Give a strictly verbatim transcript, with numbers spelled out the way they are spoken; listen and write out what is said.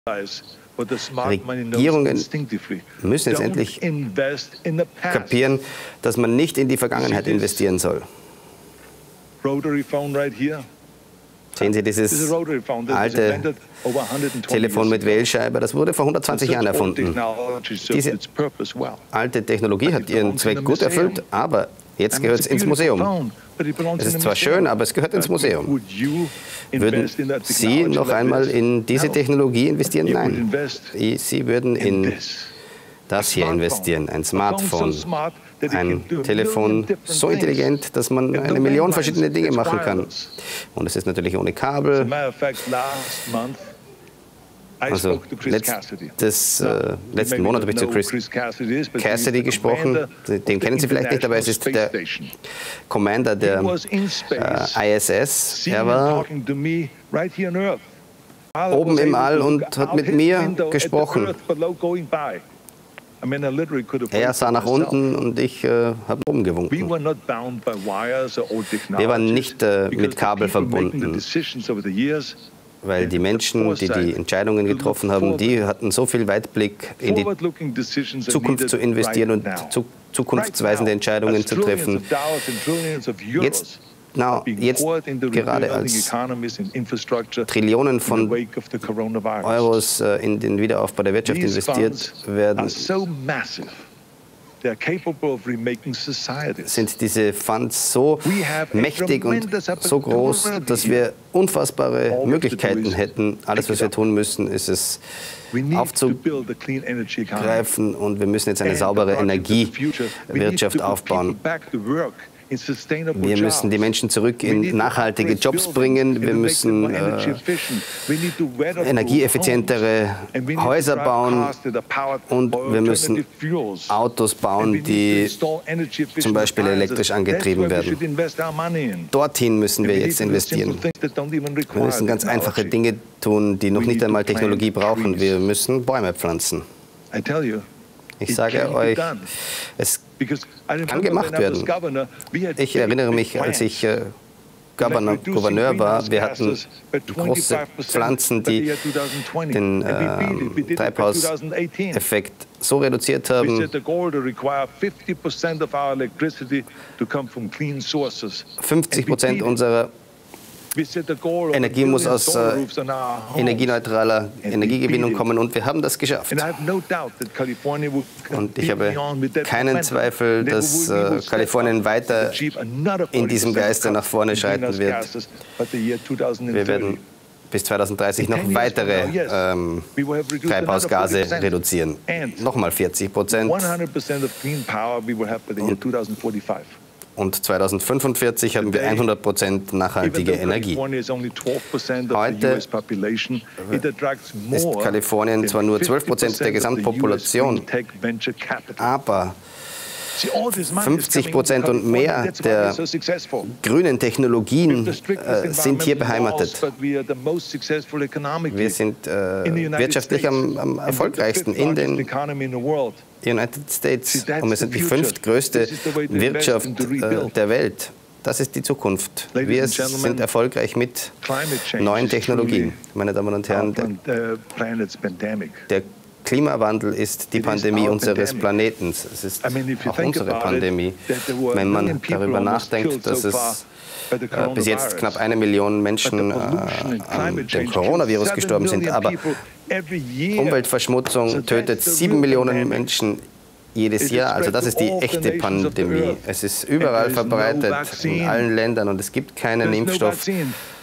Regierungen müssen jetzt endlich kapieren, dass man nicht in die Vergangenheit investieren soll. Sehen Sie dieses alte Telefon mit Wählscheibe, das wurde vor hundertzwanzig Jahren erfunden. Diese alte Technologie hat ihren Zweck gut erfüllt, aber jetzt gehört es ins Museum. Es ist zwar schön, aber es gehört ins Museum. Würden Sie noch einmal in diese Technologie investieren? Nein. Sie würden in das hier investieren, ein Smartphone, ein Telefon so intelligent, dass man eine Million verschiedene Dinge machen kann. Und es ist natürlich ohne Kabel. Also letztes, äh, letzten Monat habe ich zu Chris Cassidy gesprochen. Den kennen Sie vielleicht nicht, aber es ist der Commander der äh, I S S. Er war oben im All und hat mit mir gesprochen. Er sah nach unten und ich äh, habe oben gewunken. Wir waren nicht äh, mit Kabel verbunden, weil die Menschen, die die Entscheidungen getroffen haben, die hatten so viel Weitblick, in die Zukunft zu investieren und zu, zukunftsweisende Entscheidungen zu treffen. Jetzt, na, jetzt gerade als Trillionen von Euros äh, in den Wiederaufbau der Wirtschaft investiert werden, sind diese Funds so mächtig und so groß, dass wir unfassbare Möglichkeiten hätten. Alles, was wir tun müssen, ist es aufzugreifen, und wir müssen jetzt eine saubere Energiewirtschaft aufbauen. Wir müssen die Menschen zurück in nachhaltige Jobs bringen. Wir müssen äh, energieeffizientere Häuser bauen, und wir müssen Autos bauen, die zum Beispiel elektrisch angetrieben werden. Dorthin müssen wir jetzt investieren. Wir müssen ganz einfache Dinge tun, die noch nicht einmal Technologie brauchen. Wir müssen Bäume pflanzen. Ich sage euch, es kann gemacht werden. Ich erinnere mich, als ich äh, Gouverneur, Gouverneur war, wir hatten große Pflanzen, die den äh, Treibhauseffekt so reduziert haben. fünfzig Prozent unserer Energie muss aus äh, energieneutraler Energiegewinnung kommen, und wir haben das geschafft. Und ich habe keinen Zweifel, dass äh, Kalifornien weiter in diesem Geiste nach vorne schreiten wird. Wir werden bis zweitausenddreißig noch weitere ähm, Treibhausgase reduzieren. Nochmal vierzig Prozent. Und zweitausendfünfundvierzig haben wir hundert Prozent nachhaltige Energie. Heute ist Kalifornien zwar nur zwölf Prozent der Gesamtpopulation, aber fünfzig Prozent und mehr der grünen Technologien äh, sind hier beheimatet. Wir sind äh, wirtschaftlich am, am erfolgreichsten in den United States, und wir sind die fünftgrößte Wirtschaft äh, der Welt. Das ist die Zukunft. Wir sind erfolgreich mit neuen Technologien. Meine Damen und Herren, der, der Klimawandel ist die Pandemie unseres Planeten. Es ist auch unsere Pandemie. Wenn man darüber nachdenkt, dass es äh, bis jetzt knapp eine Million Menschen äh, an dem Coronavirus gestorben sind, aber Umweltverschmutzung tötet sieben Millionen Menschen jedes Jahr. Also das ist die echte Pandemie. Es ist überall verbreitet, in allen Ländern, und es gibt keinen Impfstoff